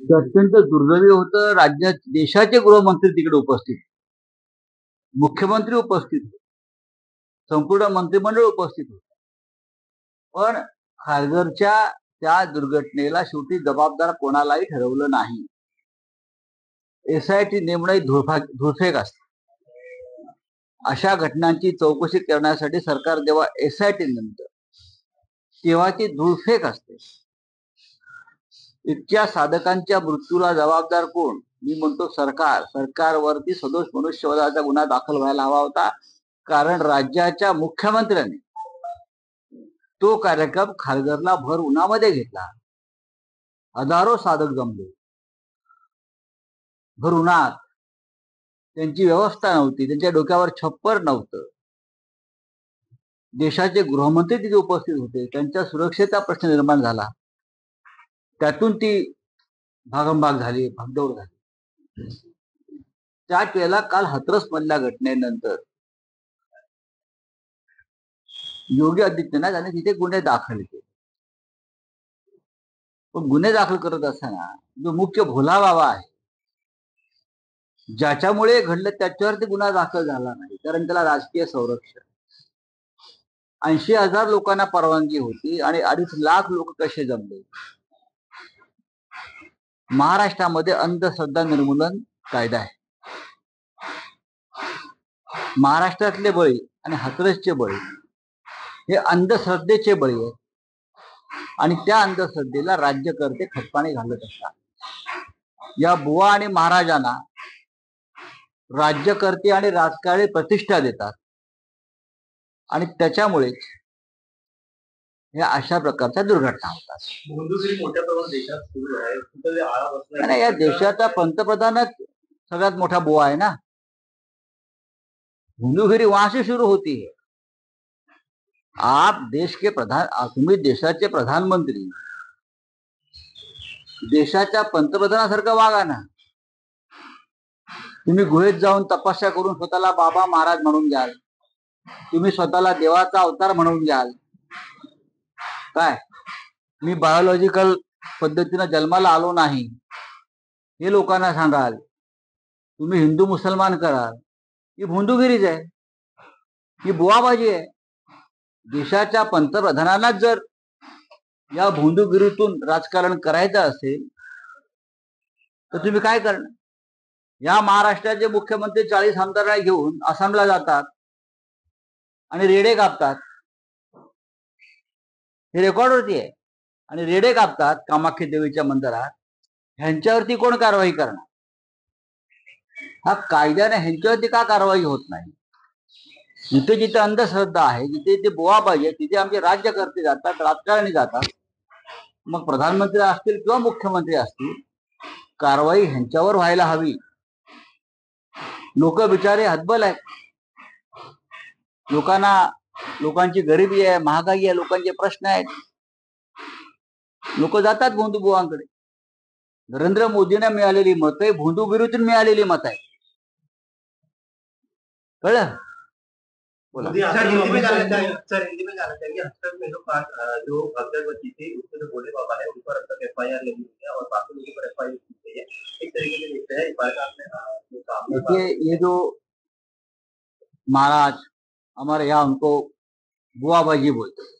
अत्यंत दुर्दैवी होतं. राज्यात देशाचे गृहमंत्री तिकडे उपस्थित, मुख्यमंत्री उपस्थित, संपूर्ण मंत्रिमंडळ उपस्थित होते. पण खारघरच्या त्या दुर्घटनेला शेवटी जबाबदार कोणालाही ठरवलं नाही. एसआयटी नेमणं धुळफेक असते. अशा घटनांची चौकशी करण्यासाठी सरकार जेव्हा एसआयटी नेमतं तेव्हा ती धुळफेक असते. इतक्या साधकांच्या मृत्यूला जबाबदार कोण? मी म्हणतो सरकार. सरकारवरती सदोष मनुष्यवधाचा गुन्हा दाखल व्हायला हवा होता, कारण राज्याच्या मुख्यमंत्र्यांनी तो कार्यक्रम खारघरला भर उन्हामध्ये घेतला. हजारो साधक जमले भर उन्हात. त्यांची व्यवस्था नव्हती, त्यांच्या डोक्यावर छप्पर नव्हतं. देशाचे गृहमंत्री तिथे उपस्थित होते, त्यांच्या सुरक्षेचा प्रश्न निर्माण झाला. त्यातून ती भागमभाग झाली, भागदौड झाली. त्याच वेळेला काल हाथरस मधल्या घटनेनंतर योगी आदित्यनाथ यांनी तिथे गुन्हे दाखल केले. पण गुन्हे दाखल करत असताना जो मुख्य भोला बाबा आहे, ज्याच्यामुळे घडलं त्याच्यावरती गुन्हा दाखल झाला नाही, कारण त्याला राजकीय संरक्षण. 80,000 लोकांना परवानगी होती आणि 2.5 लाख लोक कसे जमले? महाराष्ट्रामध्ये अंधश्रद्धा निर्मूलन कायदा आहे. महाराष्ट्रातले बळी आणि हाथरसचे बळी हे अंधश्रद्धेचे बळी आहेत, आणि त्या अंधश्रद्धेला राज्यकर्ते खतपाणी घालत असतात. या बुवा आणि महाराजांना राज्यकर्ते आणि राजकारणी प्रतिष्ठा देतात, आणि त्याच्यामुळे या अशा प्रकारच्या दुर्घटना होतात. मोठ्या प्रमाणात देशात सुरू आहे. या देशाचा पंतप्रधानच सगळ्यात मोठा बुवा आहे ना. हिंदूगिरी वहां से शुरू होती है. आप देश के प्रधान, तुम्ही देशाचे प्रधानमंत्री, देशाच्या पंतप्रधानासारखं वागा ना. तुम्ही गुहेत जाऊन तपस्या करून स्वतःला बाबा महाराज म्हणून घ्याल, तुम्ही स्वतःला देवाचा अवतार म्हणून घ्याल. काय मी बायोलॉजिकल पद्धतीनं जन्माला आलो नाही हे लोकांना सांगाल. तुम्ही हिंदू मुसलमान कराल. ही भोंदूगिरीच आहे, ही बुवाबाजी आहे. देशाच्या पंतप्रधानांनाच जर या भोंदूगिरीतून राजकारण करायचं असेल तर तुम्ही काय करणार? या महाराष्ट्राचे मुख्यमंत्री 40 आमदारांना घेऊन आसामला जातात आणि रेडे कापतात. हे रेकॉर्डवरती आहे. आणि रेडे कापतात कामाख्या देवीच्या मंदिरात. ह्यांच्यावरती कोण कारवाई करणार? हा कायद्याने ह्यांच्यावरती का कारवाई होत नाही? जिथे जिथे अंधश्रद्धा आहे, जिथे जिथे बुवाबाजी आहे, तिथे आमचे राज्यकर्ते जातात, राजकारणी जातात. मग प्रधानमंत्री असतील किंवा मुख्यमंत्री असतील, कारवाई ह्यांच्यावर व्हायला हवी. लोक बिचारे हतबल आहेत. लोकांची गरिबी आहे, महागाई आहे, लोकांचे प्रश्न आहेत. लोक जातात भोंदू बुवांकडे. नरेंद्र मोदींना मिळालेली मत आहे भोंदूगिरीतून मिळालेली मत आहे. कळलं? बोला सर. हिंदी में गाना चाहिए. हफ्ते में जो भगदड़ बची थी उसमें जो भोले बाबा है उन पर अब तक एफआईआर नहीं हुई है और बाकी लोगों पर एफआईआर हुई है. एक तरीके से देखते हैं इस बार आपने देखिए, ये जो महाराज हमारे यहाँ उनको बुआबाजी बोलते हैं,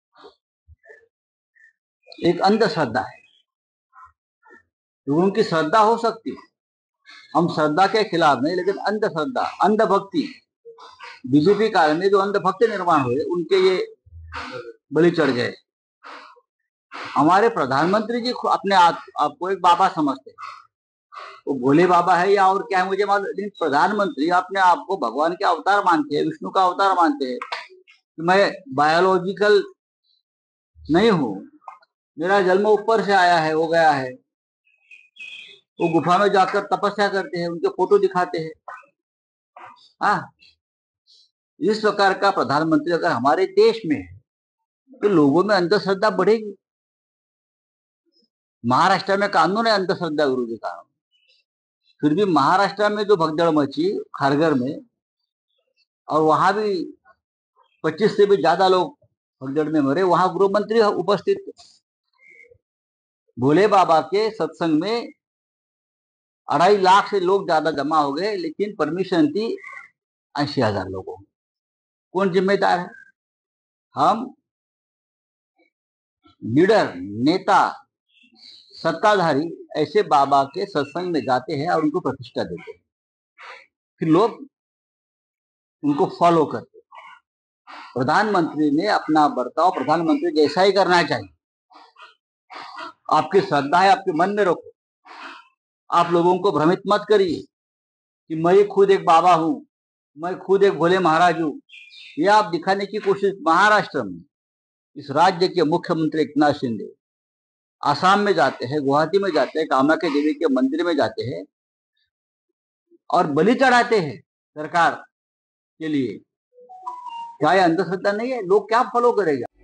एक अंधश्रद्धा है. लोगों की श्रद्धा हो सकती है, हम श्रद्धा के खिलाफ नहीं, लेकिन अंधश्रद्धा, अंधभक्ति, बीजेपी काल में जो अंधभक्ति निर्माण हुए उनके ये बलि चढ़ गए. हमारे प्रधानमंत्री जी अपने आपको एक बाबा समझते हैं. वो भोले बाबा है या और क्या है मुझे मालूम, लेकिन प्रधानमंत्री अपने आप को भगवान के अवतार मानते हैं, विष्णु का अवतार मानते हैं. मैं बायोलॉजिकल नहीं हूं, मेरा जन्म ऊपर से आया है, हो गया है. वो गुफा में जाकर तपस्या करते हैं, उनके फोटो दिखाते हैं. हाँ, इस प्रकार का प्रधानमंत्री अगर हमारे देश में है तो लोगों में अंधश्रद्धा बढ़ेगी. महाराष्ट्र में कानून है अंधश्रद्धा विरोधी कानून, फिर भी महाराष्ट्र में जो भगदड़ मची खारघर में, और वहां भी 25 से भी ज्यादा लोग भगदड़ में मरे, वहां गृह मंत्री उपस्थित थे. भोले बाबा के सत्संग में 2.5 लाख से लोग ज्यादा जमा हो गए, लेकिन परमिशन थी 80,000 लोगों की। कौन जिम्मेदार है? हम लीडर, नेता, सत्ताधारी ऐसे बाबा के सत्संग में जाते हैं और उनको प्रतिष्ठा देते हैं, फिर लोग उनको फॉलो करते हैं। प्रधानमंत्री ने अपना बर्ताव प्रधानमंत्री जैसा ही करना चाहिए। आपकी श्रद्धा है, आपके मन में रखो। आप लोगों को भ्रमित मत करिए कि मैं खुद एक बाबा हूं, मैं खुद एक भोले महाराज हूं। ये आप दिखाने की कोशिश महाराष्ट्र में इस राज्य के मुख्यमंत्री एकनाथ शिंदे आसाम में जाते हैं, गुवाहाटी में जाते हैं, कामाख्या देवी के मंदिर में जाते हैं और बलि चढ़ाते हैं सरकार के लिए। क्या ये अंधश्रद्धा नहीं है? लोग क्या फॉलो करेगा?